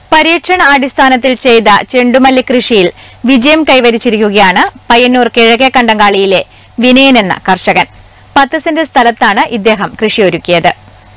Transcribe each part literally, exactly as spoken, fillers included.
പരീക്ഷണ അടിസ്ഥാനത്തിൽ ചെയ്ത ചെണ്ടുമല്ലി കൃഷിയിൽ വിജയം കൈവരിച്ചിരിക്കുകയാണ് പയ്യന്നൂർ കിഴക്കേ കണ്ടങ്കാളിയിലെ വിനയൻ എന്ന കർഷകൻ. പത്ത് സെന്റ് സ്ഥലത്താണ് ഇദ്ദേഹം കൃഷിയൊരുക്കിയത്.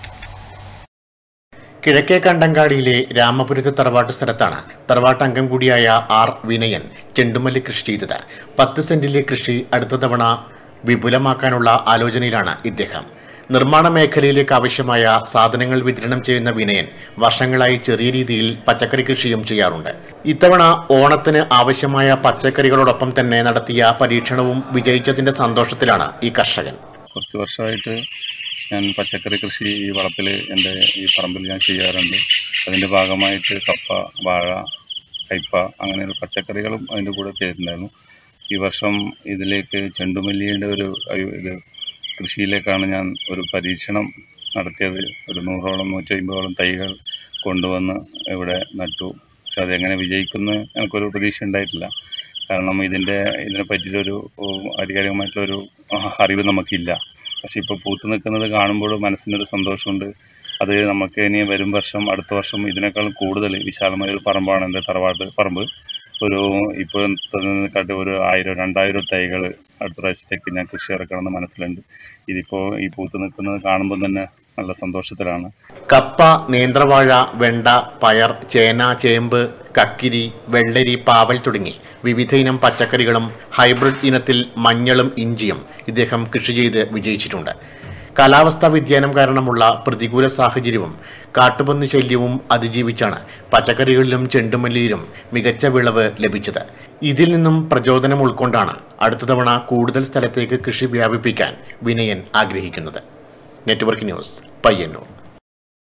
കിഴക്കേ കണ്ടങ്കാളിയിലെ രാമപുരത്ത് തറവാട്ട് സ്ഥലത്താണ് തറവാട്ട് അംഗം കൂടിയായ ആർ വിനയൻ ചെണ്ടുമല്ലി കൃഷി ചെയ്തത്. പത്ത് സെന്റിലെ കൃഷി അടുത്ത തവണ വിപുലമാക്കാനുള്ള ആലോചനയിലാണ് ഇദ്ദേഹം. നിർമ്മാണ മേഖലയിലേക്ക് ആവശ്യമായ സാധനങ്ങൾ വിതരണം ചെയ്യുന്ന വിനയൻ വർഷങ്ങളായി ചെറിയ രീതിയിൽ പച്ചക്കറി കൃഷിയും ചെയ്യാറുണ്ട്. ഇത്തവണ ഓണത്തിന് ആവശ്യമായ പച്ചക്കറികളോടൊപ്പം തന്നെ നടത്തിയ പരീക്ഷണവും വിജയിച്ചതിന്റെ സന്തോഷത്തിലാണ് ഈ കർഷകൻ. കുറച്ച് വർഷമായിട്ട് ഞാൻ പച്ചക്കറി കൃഷി ഈ വളപ്പിൽ എൻ്റെ ഈ പറമ്പിൽ ഞാൻ ചെയ്യാറുണ്ട്. അതിൻ്റെ ഭാഗമായിട്ട് കപ്പ, വാഴ, കയ്പ അങ്ങനെയുള്ള പച്ചക്കറികളും അതിൻ്റെ കൂടെ ചെയ്തിട്ടുണ്ടായിരുന്നു. ഈ വർഷം ഇതിലേക്ക് ചെണ്ടുമല്ലിയുടെ ഒരു ഇത് കൃഷിയിലേക്കാണ് ഞാൻ ഒരു പരീക്ഷണം നടത്തിയത്. ഒരു നൂറോളം നൂറ്റി അമ്പതോളം തൈകൾ കൊണ്ടുവന്ന് ഇവിടെ നട്ടു. പക്ഷെ അതെങ്ങനെ വിജയിക്കുമെന്ന് എനിക്കൊരു പ്രതീക്ഷ ഉണ്ടായിട്ടില്ല. കാരണം ഇതിൻ്റെ ഇതിനെ പറ്റിയിട്ടൊരു ആധികാരികമായിട്ടുള്ളൊരു അറിവ് നമുക്കില്ല. പക്ഷെ ഇപ്പോൾ പൂത്തു നിൽക്കുന്നത് കാണുമ്പോൾ മനസ്സിനൊരു സന്തോഷമുണ്ട്. അത് നമുക്ക് ഇനി വരും വർഷം അടുത്ത വർഷം ഇതിനേക്കാളും കൂടുതൽ വിശാലമായൊരു പറമ്പാണ് എൻ്റെ തറവാട്ട് പറമ്പ്. ഒരു ഇപ്പോൾ കാട്ടി ഒരു ആയിരം രണ്ടായിരം തൈകൾ അടുത്ത പ്രാവശ്യത്തേക്ക് ഞാൻ കൃഷി ഇറക്കണമെന്ന് മനസ്സിലുണ്ട്. ഇതിപ്പോൾ ഈ പൂത്തു നിൽക്കുന്നത് കാണുമ്പോൾ തന്നെ നല്ല സന്തോഷത്തിലാണ്. കപ്പ, നേന്ത്രവാഴ, വെണ്ട, പയർ, ചേന, ചേമ്പ്, കക്കിരി, വെള്ളരി, പാവൽ തുടങ്ങി വിവിധ ഇനം പച്ചക്കറികളും ഹൈബ്രിഡ് ഇനത്തിൽ മഞ്ഞളും ഇഞ്ചിയും ഇദ്ദേഹം കൃഷി ചെയ്ത് വിജയിച്ചിട്ടുണ്ട്. കാലാവസ്ഥാ വ്യതിയാനം കാരണമുള്ള പ്രതികൂല സാഹചര്യവും കാട്ടുപന്നി ശല്യവും അതിജീവിച്ചാണ് പച്ചക്കറികളിലും ചെണ്ടുമല്ലിയിലും മികച്ച വിളവ് ലഭിച്ചത്. ഇതിൽ നിന്നും പ്രചോദനം ഉൾക്കൊണ്ടാണ് അടുത്ത തവണ കൂടുതൽ സ്ഥലത്തേക്ക് കൃഷി വ്യാപിപ്പിക്കാൻ വിനയൻ ആഗ്രഹിക്കുന്നത്. Network news, Payyanur.